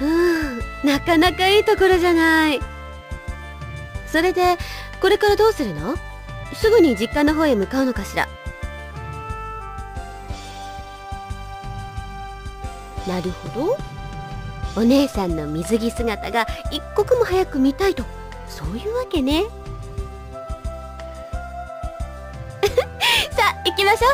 なかなかいいところじゃない。それでこれからどうするの？すぐに実家の方へ向かうのかしら。なるほど。お姉さんの水着姿が一刻も早く見たいと、そういうわけね。さあ行きましょ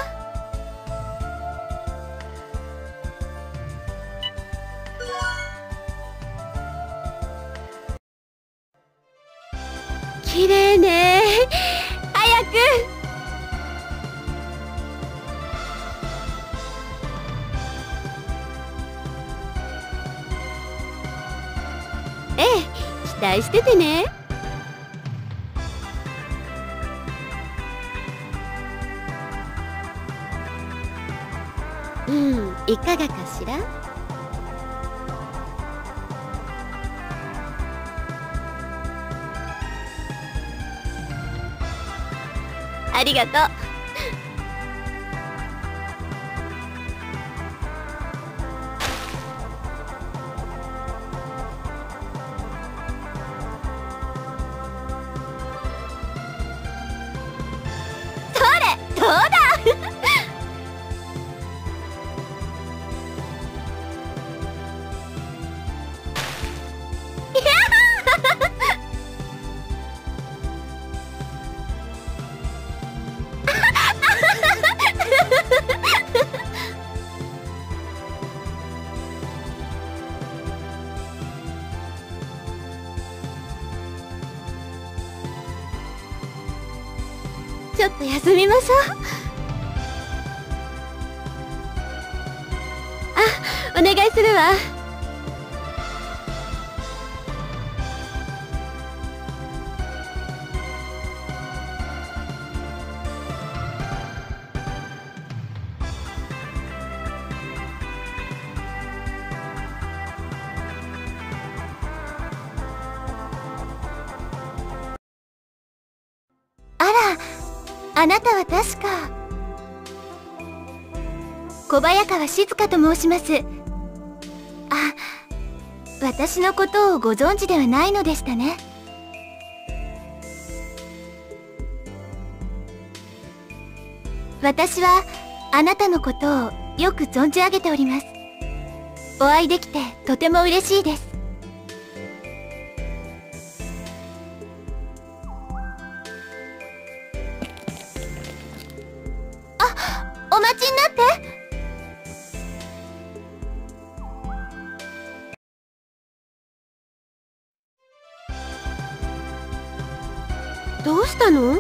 う。綺麗ね。早く。ええ、期待しててね。いかがかしら。ありがとう。どうだ。ちょっと休みましょう。あ、お願いするわ。あら、あなたは確か小早川静香と申します。あ、私のことをご存知ではないのでしたね。私はあなたのことをよく存じ上げております。お会いできてとても嬉しいです。お待ちになって。どうしたの？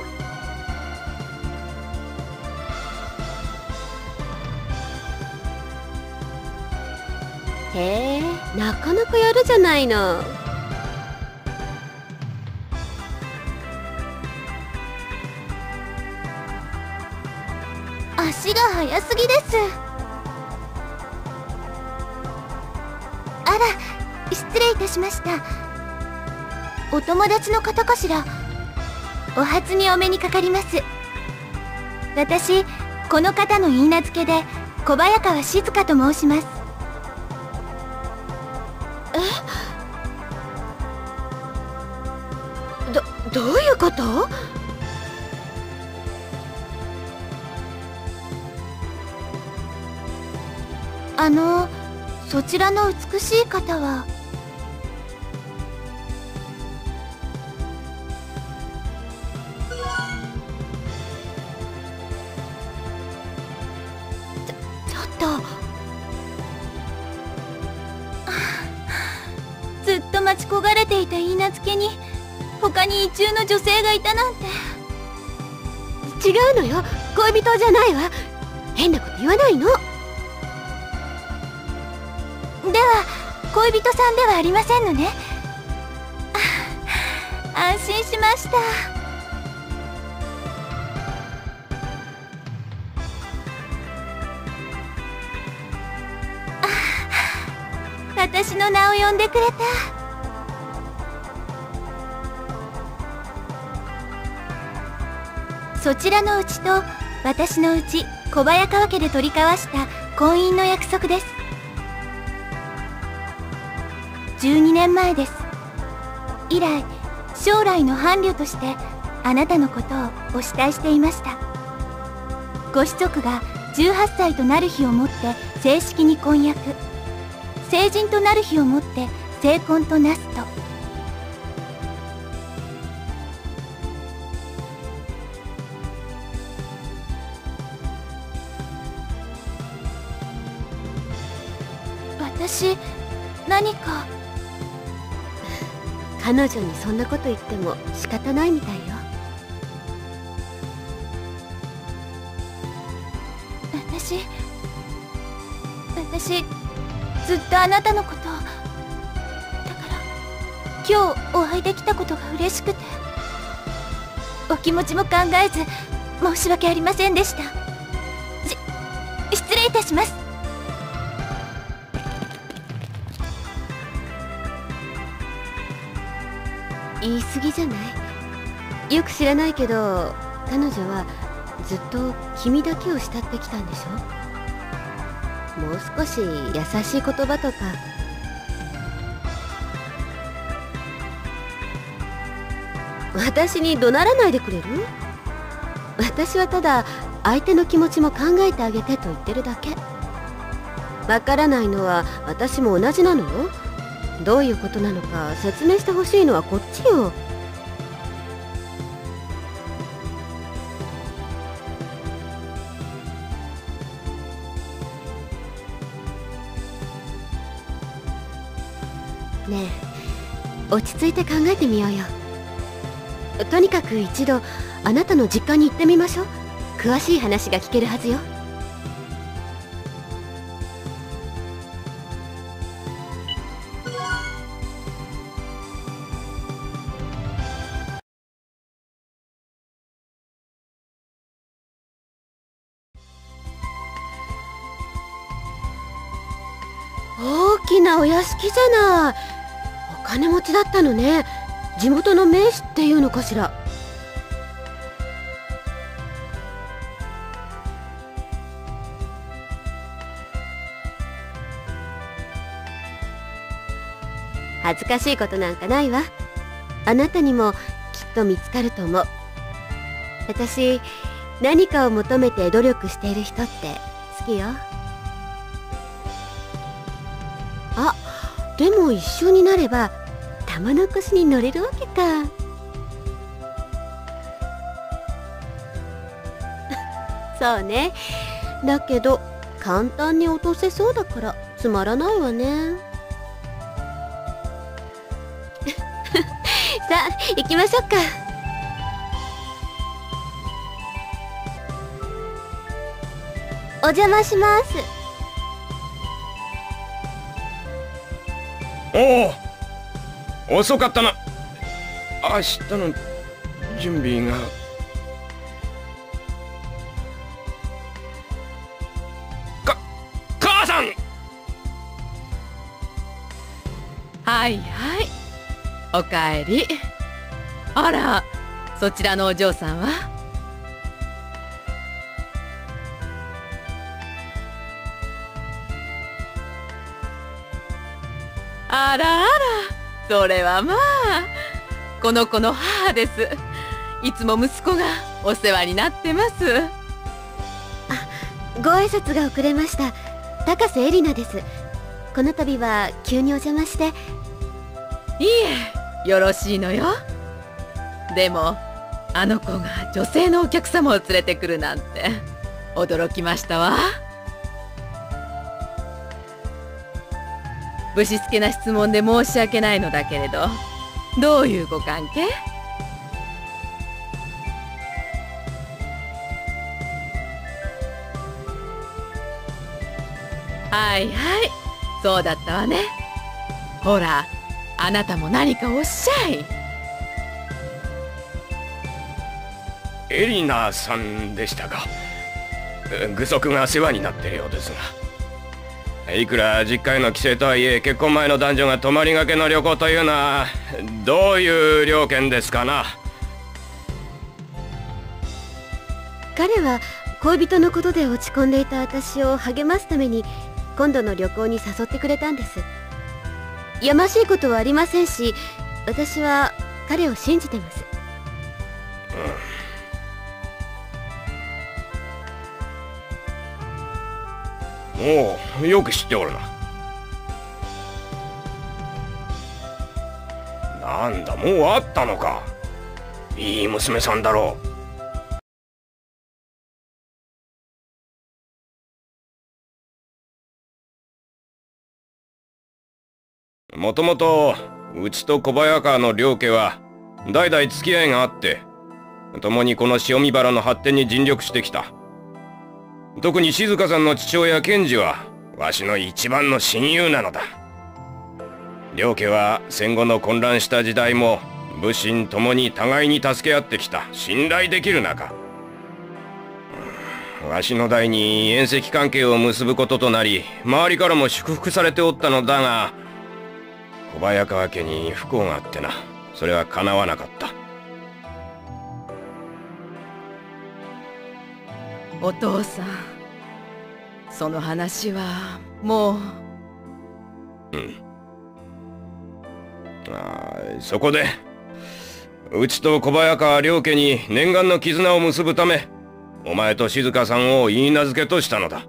へえ、なかなかやるじゃないの。足が速すぎです。あら、失礼いたしました。お友達の方かしら。お初にお目にかかります。私、この方の許嫁で小早川静香と申します。どういうこと？そちらの美しい方は。ちょっと。ずっと待ち焦がれていた許嫁に他に意中の女性がいたなんて。違うのよ、恋人じゃないわ。変なこと言わないの。では恋人さんではありませんのね。安心しました。私の名を呼んでくれた。そちらのうちと私のうち小早川家で取り交わした婚姻の約束です。 12年前です。以来将来の伴侶としてあなたのことをお慕いしていました。ご子息が18歳となる日をもって正式に婚約、成人となる日をもって成婚となすと。私、何か。 彼女にそんなこと言っても仕方ないみたいよ。 私ずっとあなたのことを。だから今日お会いできたことが嬉しくて、お気持ちも考えず申し訳ありませんでした。失礼いたします。 言い過ぎじゃない？よく知らないけど彼女はずっと君だけを慕ってきたんでしょ？もう少し優しい言葉とか。私に怒鳴らないでくれる？私はただ相手の気持ちも考えてあげてと言ってるだけ。わからないのは私も同じなのよ。どういうことなのか説明してほしいのはこっちよ。ねえ、落ち着いて考えてみようよ。とにかく一度あなたの実家に行ってみましょう。詳しい話が聞けるはずよ。大きなお屋敷じゃない。お金持ちだったのね。地元の名士っていうのかしら。恥ずかしいことなんかないわ。あなたにもきっと見つかると思う。私、何かを求めて努力している人って好きよ。あ、でも一緒になれば玉の輿に乗れるわけか。そうね。だけど簡単に落とせそうだからつまらないわね。さあ行きましょうか。 お邪魔します。 おお、遅かったな。明日の準備が。母さん。 はいはい、おかえり。あら、そちらのお嬢さんは？あらあら、それはまあ、この子の母です。いつも息子がお世話になってます。 ご挨拶が遅れました。高瀬絵里奈です。この度は急にお邪魔して。 いいえ、よろしいのよ。でもあの子が女性のお客様を連れてくるなんて驚きましたわ。ぶしつけな質問で申し訳ないのだけれど、どういうご関係？はいはい、そうだったわね。ほら、あなたも何かおっしゃい。 エリナさんでしたか。具足が世話になっているようですが、いくら実家への帰省とはいえ、結婚前の男女が泊まりがけの旅行というのはどういう了見ですかな。 彼は恋人のことで落ち込んでいた私を励ますために今度の旅行に誘ってくれたんです。 やましいことはありませんし、私は彼を信じてます。 おう、よく知っておるな。なんだ、もう会ったのか。いい娘さんだろう。もともとうちと小早川の両家は代々付き合いがあって、共にこの塩見原の発展に尽力してきた。特に静香さんの父親健二はわしの一番の親友なのだ。両家は戦後の混乱した時代も武神ともに互いに助け合ってきた信頼できる仲。わしの代に縁戚関係を結ぶこととなり、周りからも祝福されておったのだが、小早川家に不幸があってな、それは叶わなかった。 お父さん、その話はもう。 そこでうちと小早川両家に念願の絆を結ぶため、お前と静香さんを許嫁としたのだ。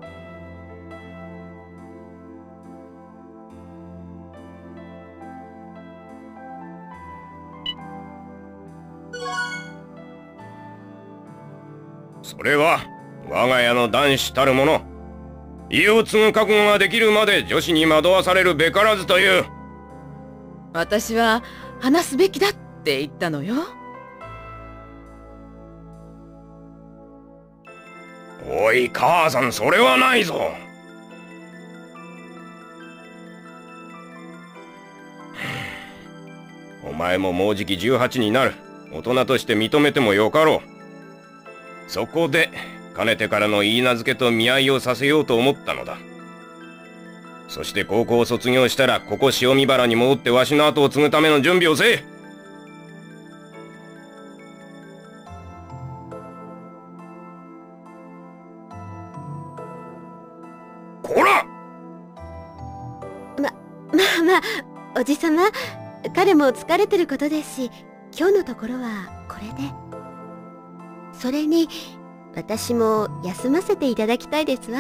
それは我が家の男子たる者、家を継ぐ覚悟ができるまで女子に惑わされるべからずという。 私は話すべきだって言ったのよ。 おい母さん、それはないぞ。お前ももうじき18になる。大人として認めてもよかろう。そこでかねてからの許嫁と見合いをさせようと思ったのだ。そして高校を卒業したらここ塩見原に戻ってわしの後を継ぐための準備をせえ。こら！ まあおじさま、彼も疲れてることですし、今日のところはこれで。それに私も休ませていただきたいですわ。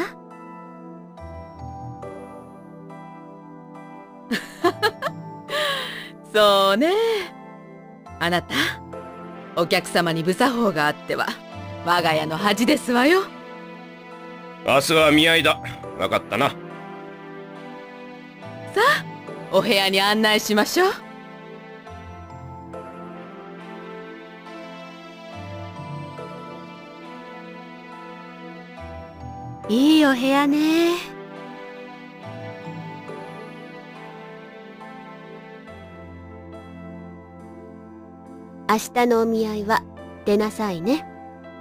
そうね。あなた、お客様に無作法があっては我が家の恥ですわよ。 明日は見合いだ。分かったな。 さあ、お部屋に案内しましょう。 いいお部屋ね。明日のお見合いは出なさいね。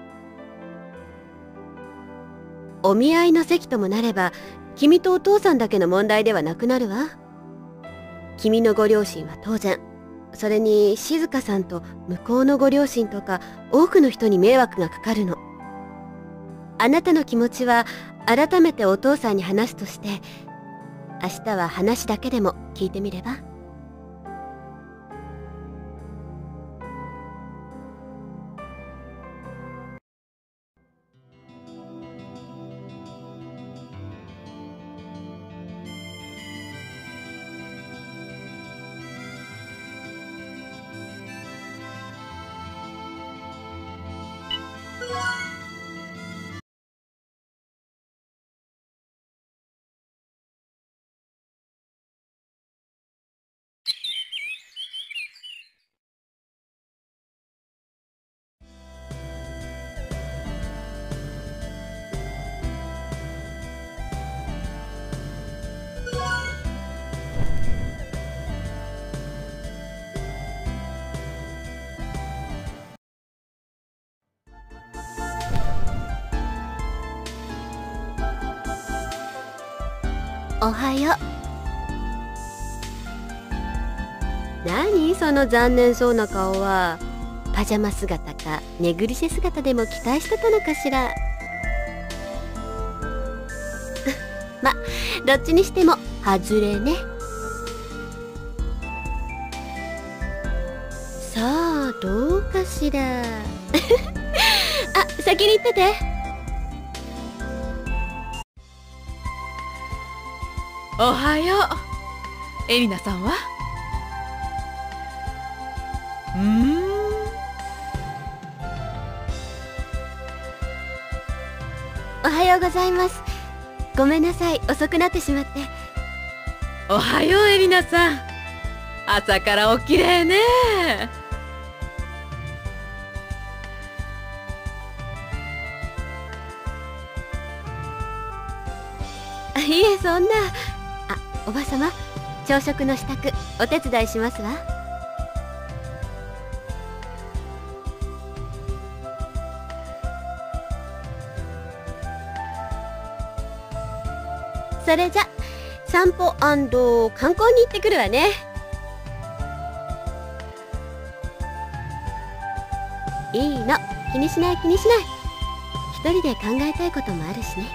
お見合いの席ともなれば、君とお父さんだけの問題ではなくなるわ。君のご両親は当然、それに静香さんと向こうのご両親とか多くの人に迷惑がかかるの。あなたの気持ちは改めてお父さんに話すとして、明日は話だけでも聞いてみれば。おはよう。何その残念そうな顔は。パジャマ姿かネグリシェ姿でも期待してたのかしら。ま、どっちにしても外れね。 さあどうかしら。あ、先に行ってて。 おはよう。エリナさんは？ おはようございます。ごめんなさい、遅くなってしまって。 おはようエリナさん。朝からおきれいね。 いえ、そんな。あ、おばさま、朝食の支度お手伝いしますわ。それじゃ散歩&観光に行ってくるわね。いいの、気にしない気にしない。一人で考えたいこともあるしね。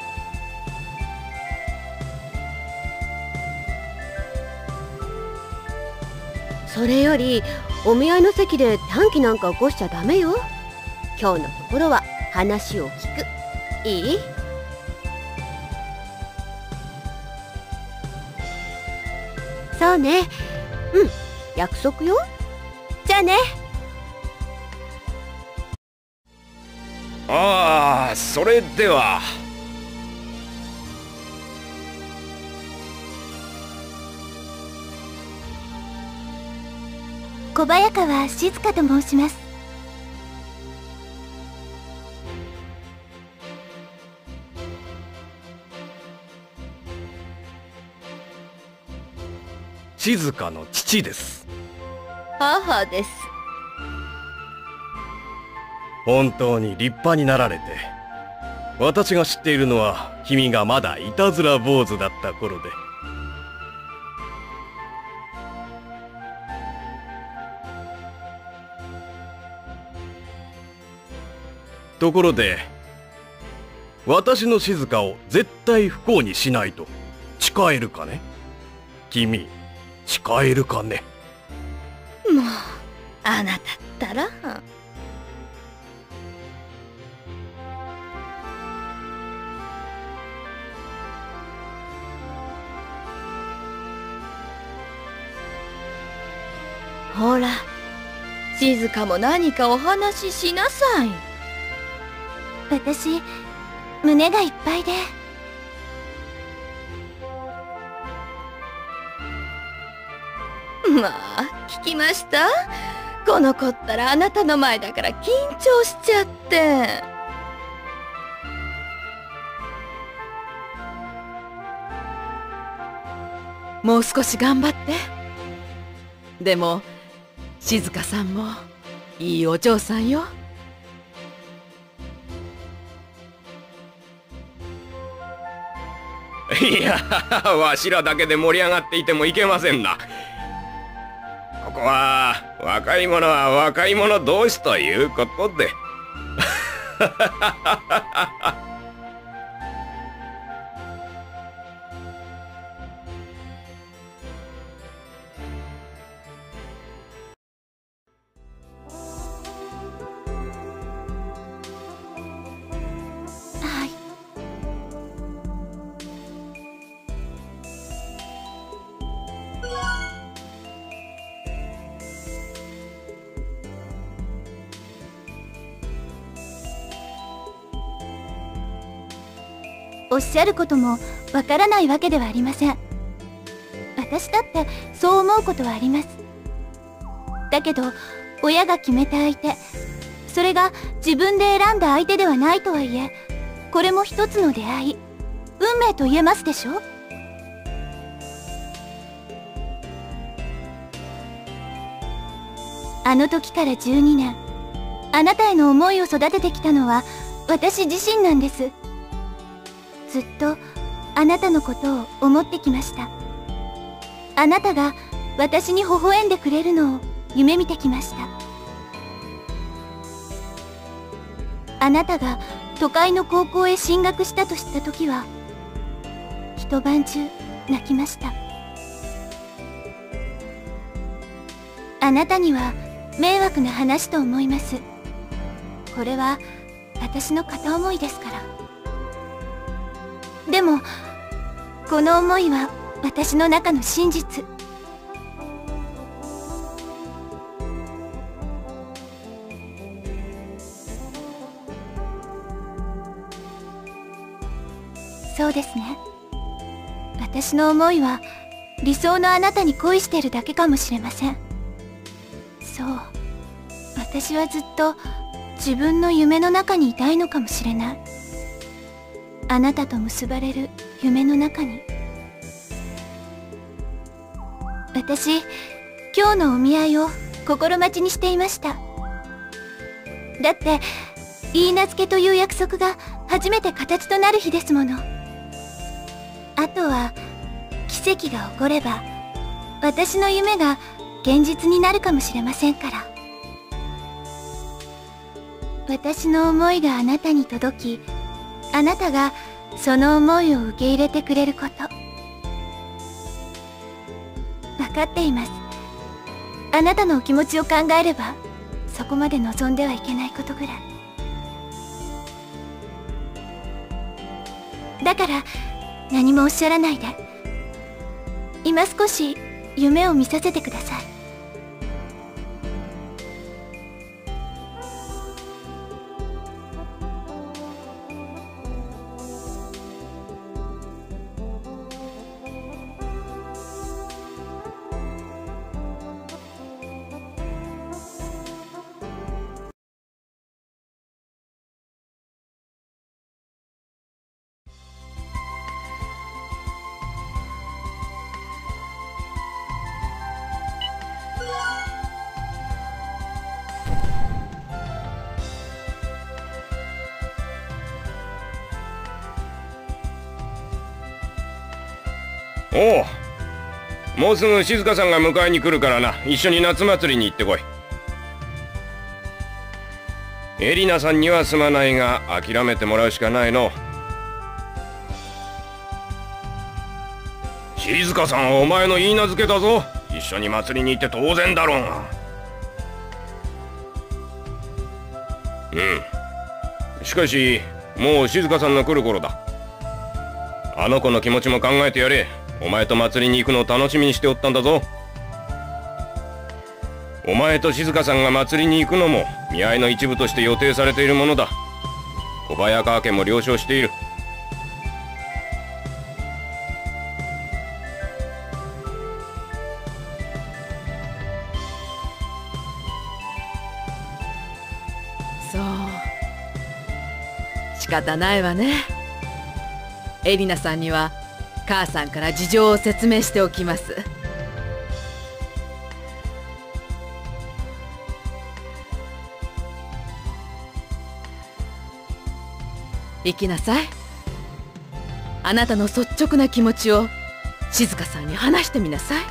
それよりお見合いの席で短気なんか起こしちゃダメよ。今日のところは話を聞く。いい？そうね。うん、約束よ。じゃあね。 ああ、それでは。 小早川静香と申します。 静香の父です。 母です。 本当に立派になられて、私が知っているのは君がまだいたずら坊主だった頃で。ところで、私の静香を絶対不幸にしないと誓えるかね？君、誓えるかね？ もう、あなたったら。ほら、静香も何かお話ししなさい。 私、胸がいっぱいで。 まあ、聞きました。この子ったらあなたの前だから緊張しちゃって。 もう少し頑張って。でも静香さんもいいお嬢さんよ。 いや、わしらだけで盛り上がっていてもいけませんな。ここは若い者は若い者同士ということで。 はい。おっしゃることもわからないわけではありません。私だってそう思うことはあります。だけど親が決めた相手、それが自分で選んだ相手ではないとはいえ、これも一つの出会い、運命と言えますでしょ。あの時から12年、あなたへの思いを育ててきたのは私自身なんです。ずっとあなたのことを思ってきました。あなたが私に微笑んでくれるのを夢見てきました。あなたが都会の高校へ進学したと知った時は一晩中泣きました。あなたには迷惑な話と思います。これは私の片思いですから。でもこの思いは私の中の真実。そうですね。私の思いは理想のあなたに恋しているだけかもしれません。そう、私はずっと自分の夢の中にいたいのかもしれない。あなたと結ばれる夢の中に。私、今日のお見合いを心待ちにしていました。だって許嫁という約束が初めて形となる日ですもの。あとは奇跡が起これば私の夢が現実になるかもしれませんから。私の思いがあなたに届き、あなたがその思いを受け入れてくれること、分かっています。あなたのお気持ちを考えればそこまで望んではいけないことぐらい。だから何もおっしゃらないで、今少し夢を見させてください。 おう、もうすぐ静香さんが迎えに来るからな。一緒に夏祭りに行ってこい。エリナさんにはすまないが諦めてもらうしかないの。静香さんはお前の許嫁だぞ。一緒に祭りに行って当然だろうが。しかしもう静香さんの来る頃だ。あの子の気持ちも考えてやれ。お前と祭りに行くのを楽しみにしておったんだぞ。お前と静香さんが祭りに行くのも見合いの一部として予定されているものだ。小早川家も了承している。 そう、仕方ないわね。エリナさんには母さんから事情を説明しておきます。行きなさい。あなたの率直な気持ちを静香さんに話してみなさい。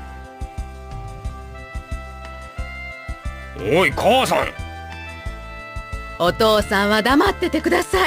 おい母さん。 お父さんは黙っててください。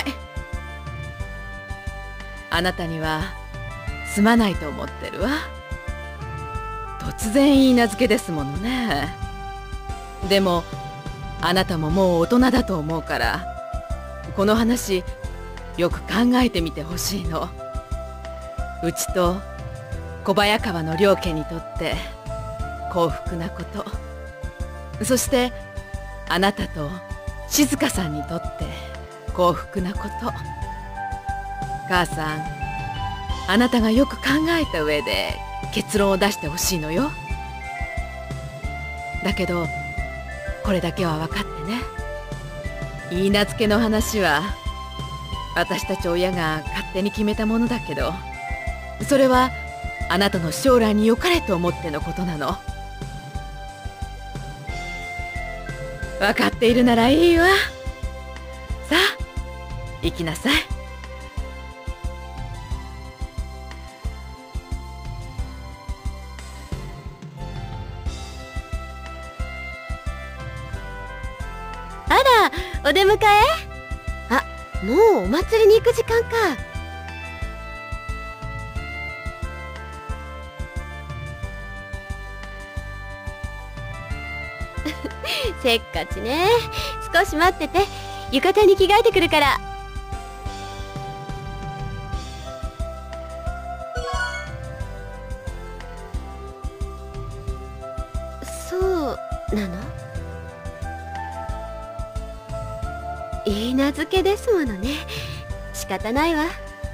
あなたにはすまないと思ってるわ。突然許嫁ですものね。でもあなたももう大人だと思うから、この話よく考えてみてほしいの。うちと小早川の両家にとって幸福なこと、そしてあなたと静香さんにとって幸福なこと。母さん、あなたがよく考えた上で結論を出してほしいのよ。だけどこれだけは分かってね。許嫁の話は私たち親が勝手に決めたものだけど、それはあなたの将来に良かれと思ってのことなの。分かっているならいいわ。さあ行きなさい。 お出迎え？あ、もうお祭りに行く時間か。 せっかちね。少し待ってて、浴衣に着替えてくるから。そうなの？いい名付けですものね。仕方ないわ。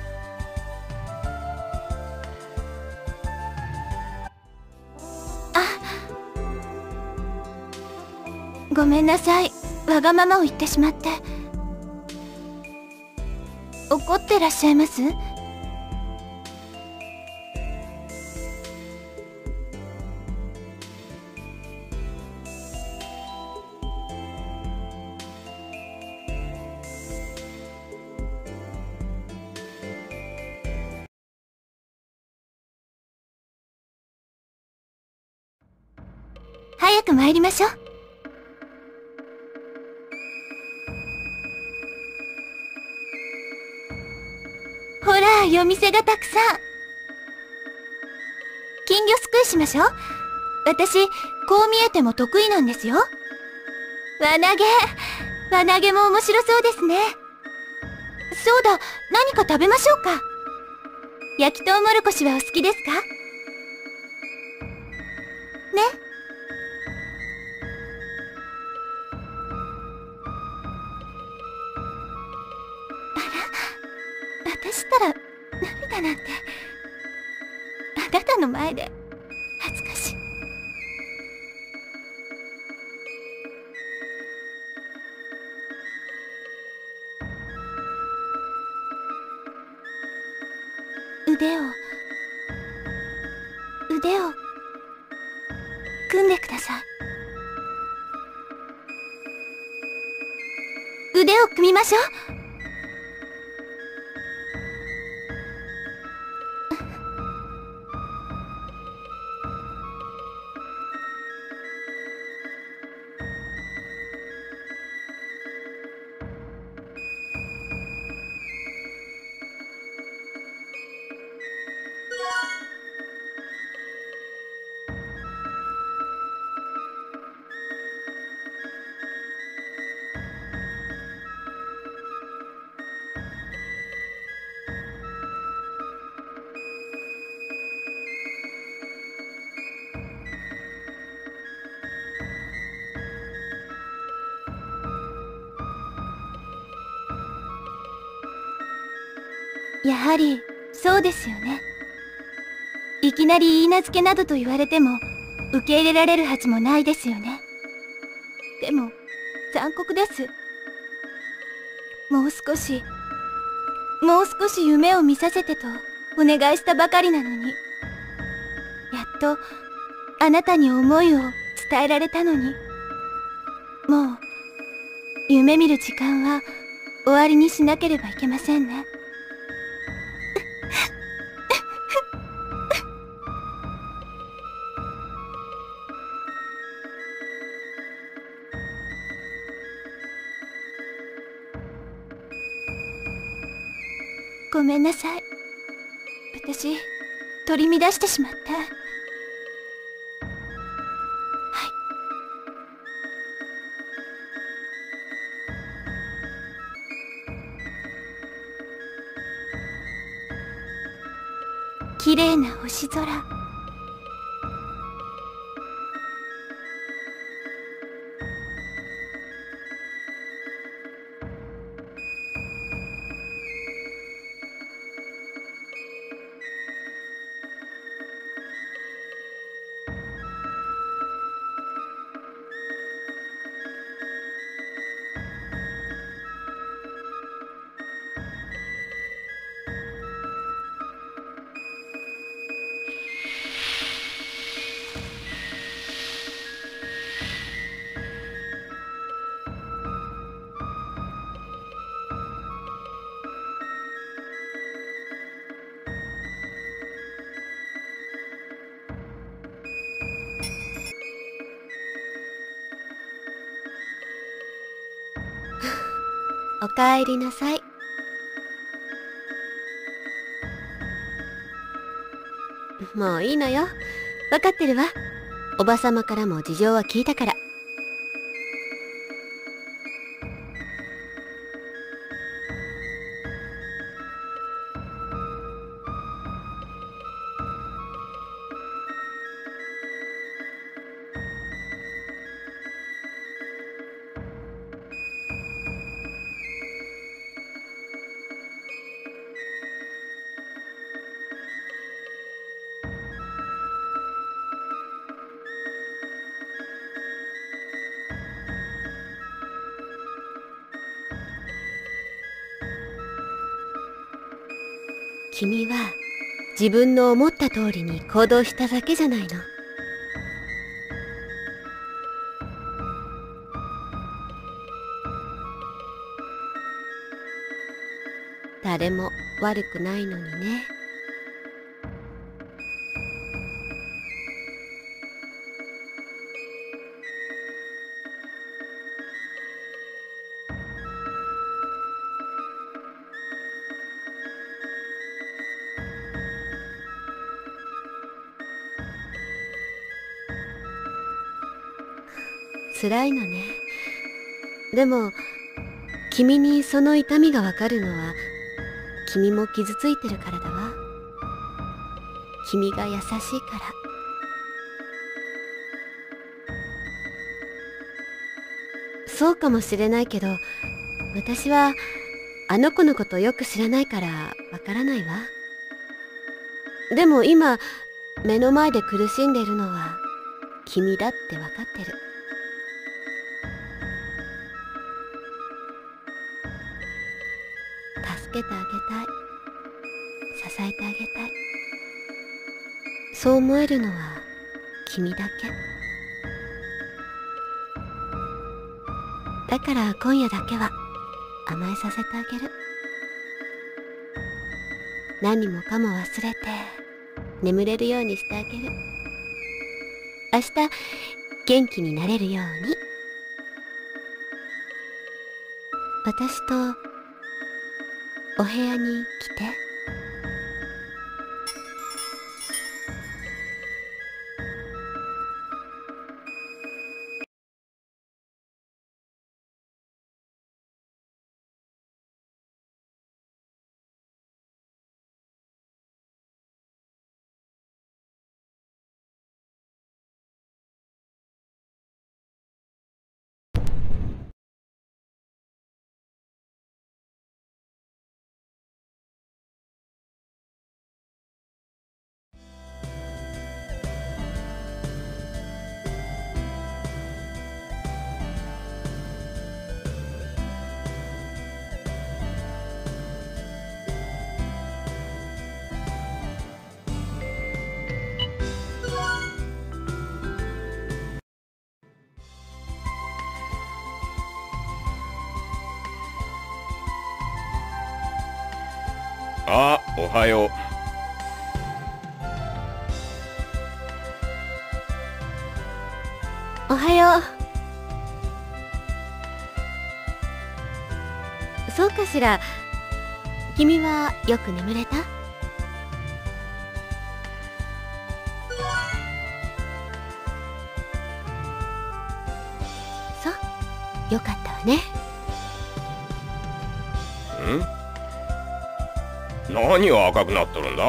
ごめんなさい。わがままを言ってしまって。怒ってらっしゃいます？早く参りましょう。ほら、夜店がたくさん。金魚すくいしましょう。私、こう見えても得意なんですよ。輪投げ。輪投げも面白そうですね。そうだ、何か食べましょうか。焼きとうもろこしはお好きですか？ね。私ったら涙なんてあなたの前で恥ずかしい。腕を組んでください。腕を組みましょう。やはりそうですよね。いきなり許嫁などと言われても受け入れられるはずもないですよね。でも残酷です。もう少し夢を見させてとお願いしたばかりなのに、やっとあなたに思いを伝えられたのに、もう夢見る時間は終わりにしなければいけませんね。ごめんなさい。私、取り乱してしまって。はい。綺麗な星空。 おかえりなさい。もういいのよ。わかってるわ。おばさまからも事情は聞いたから。 君は自分の思った通りに行動しただけじゃないの。誰も悪くないのにね。辛いのね。でも君にその痛みがわかるのは君も傷ついてるからだわ。君が優しいから。そうかもしれないけど、私はあの子のことよく知らないからわからないわ。でも今目の前で苦しんでるのは君だってわかってる。助けてあげたい。支えてあげたい。そう思えるのは君だけ。だから今夜だけは甘えさせてあげる。何もかも忘れて眠れるようにしてあげる。明日元気になれるように。私とお部屋に来て。 あ、おはよう。 おはよう。そうかしら。君はよく眠れた？そう、よかったわね。 何が赤くなっとるんだ？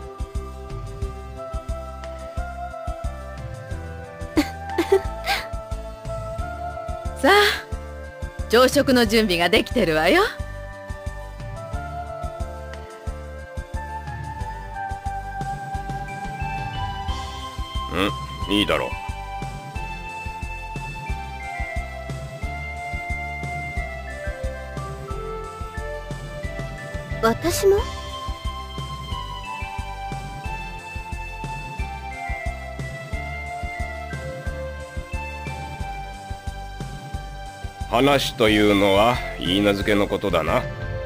さあ、朝食の準備ができてるわよ。 いいだろう。 私も？ 話というのは言い名付けのことだな。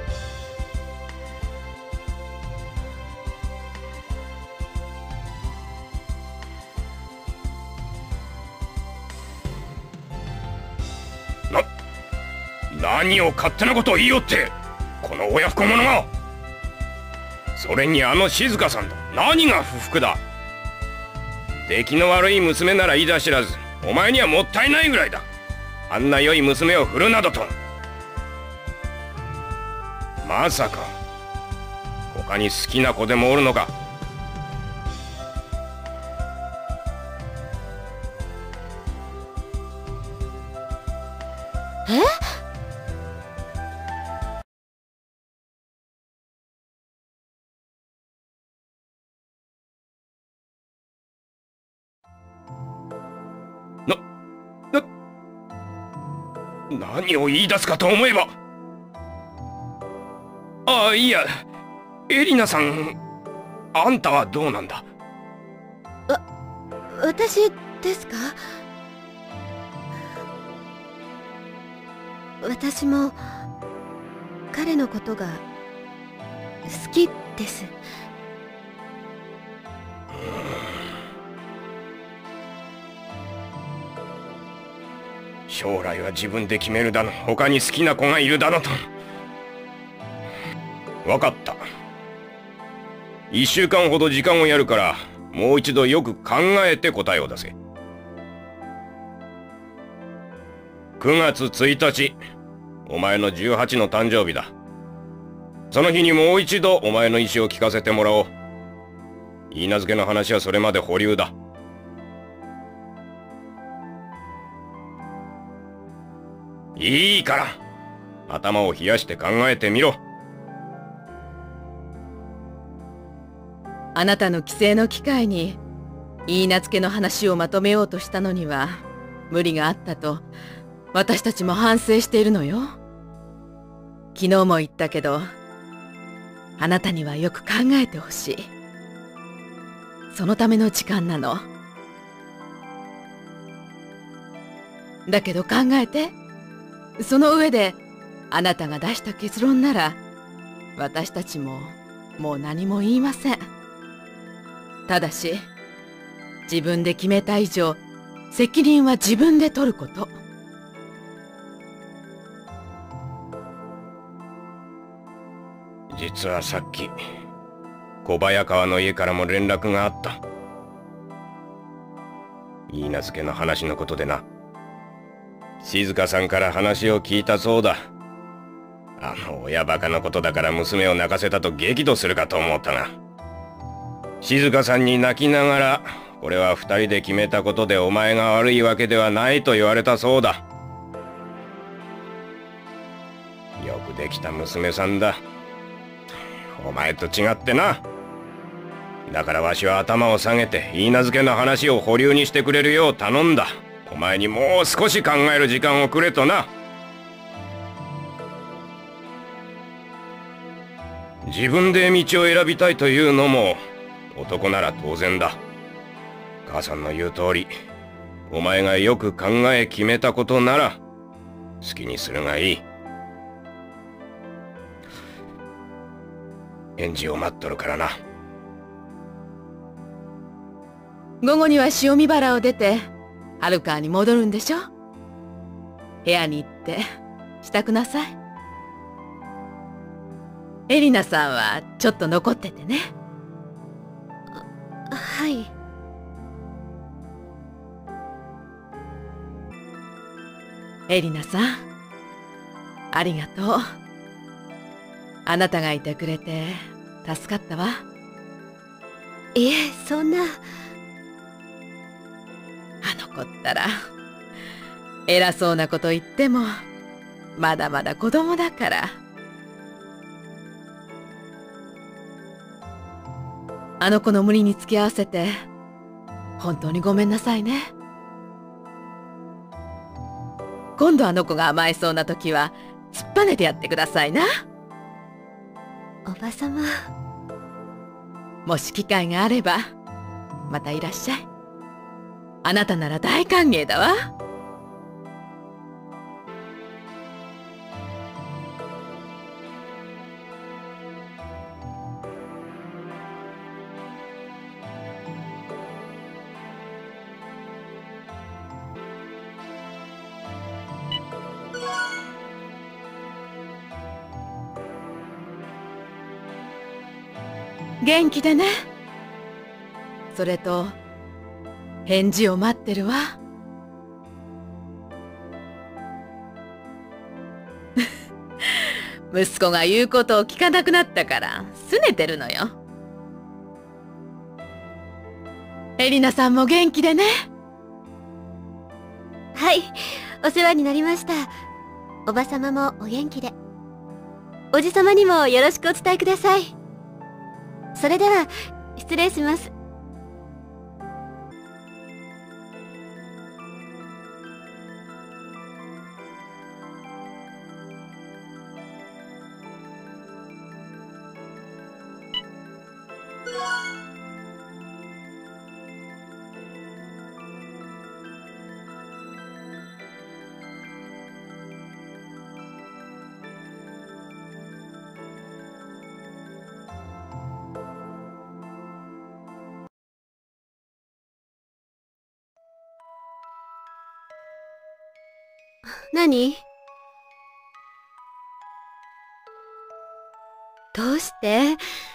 何を勝手なことを言いよって、この親不孝者が。それにあの静香さんだ。何が不服だ。出来の悪い娘ならいいだ知らず、お前にはもったいないぐらいだ。あんな良い娘を振るなどと。まさか他に好きな子でもおるのか。 え？ 何を言い出すかと思えば。ああ、いや、 エリナさん、あんたはどうなんだ？ 私ですか？私も彼のことが好きです。 将来は自分で決めるだの、他に好きな子がいるだのと。分かった。1週間ほど時間をやるから、もう一度よく考えて答えを出せ。9月1日、お前の18の誕生日だ。その日にもう一度お前の意思を聞かせてもらおう。許嫁の話はそれまで保留だ。いいから、頭を冷やして考えてみろ。 あなたの帰省の機会に許嫁の話をまとめようとしたのには無理があったと私たちも反省しているのよ。昨日も言ったけど、あなたにはよく考えてほしい。そのための時間なの。だけど考えて、その上であなたが出した結論なら私たちももう何も言いません。ただし自分で決めた以上責任は自分で取ること。 実はさっき小早川の家からも連絡があった。許嫁の話のことでな。静香さんから話を聞いたそうだ。あの親バカなことだから娘を泣かせたと激怒するかと思ったが、静香さんに泣きながら、これは二人で決めたことでお前が悪いわけではないと言われたそうだ。よくできた娘さんだ。お前と違ってな。だからわしは頭を下げて許嫁の話を保留にしてくれるよう頼んだ。お前にもう少し考える時間をくれとな。自分で道を選びたいというのも男なら当然だ。母さんの言う通り、お前がよく考え決めたことなら好きにするがいい。返事を待っとるからな。 午後には潮見原を出て春川に戻るんでしょ。部屋に行って支度なさい。エリナさんはちょっと残っててね。 はい。 エリナさん、ありがとう。あなたがいてくれて助かったわ。 いえ、そんな。 あの子ったら偉そうなこと言ってもまだまだ子供だから。あの子の無理に付き合わせて本当にごめんなさいね。今度あの子が甘えそうな時は突っぱねてやってくださいな。 おばさま。 もし機会があればまたいらっしゃい。あなたなら大歓迎だわ。元気でね。それと返事を待ってるわ。息子が言うことを聞かなくなったから拗ねてるのよ。エリナさんも元気でね。 はい、お世話になりました。おばさまもお元気で。おじさまにもよろしくお伝えください。それでは失礼します。 何？どうして？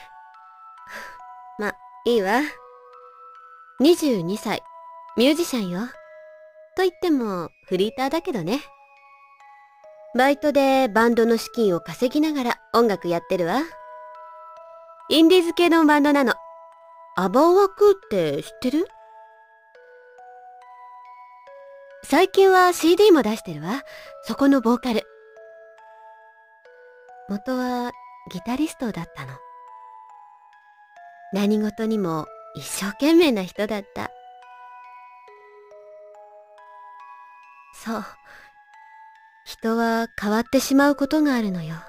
ま、いいわ。22歳、ミュージシャンよ。と言ってもフリーターだけどね。バイトでバンドの資金を稼ぎながら音楽やってるわ。インディーズ系のバンドなの。アバオワクって知ってる？最近は CD も出してるわ。そこのボーカル。元はギタリストだったの。何事にも一生懸命な人だった。そう。人は変わってしまうことがあるのよ。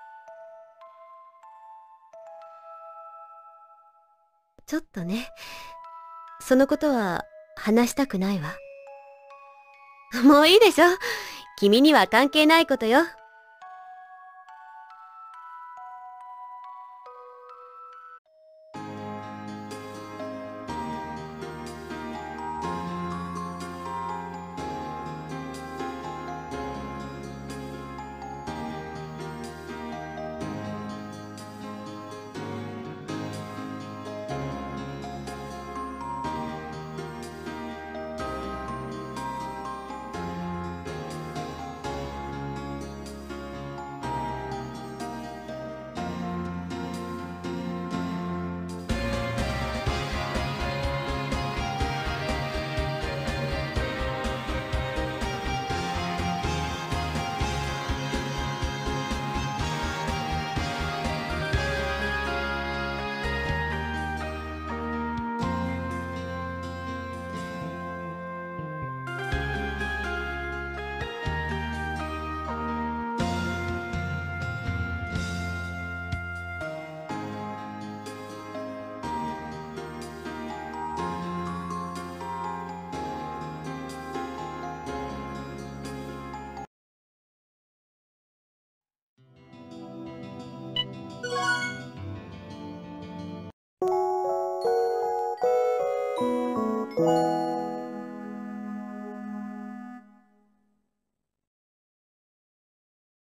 ちょっとね。そのことは話したくないわ。もういいでしょ。君には関係ないことよ。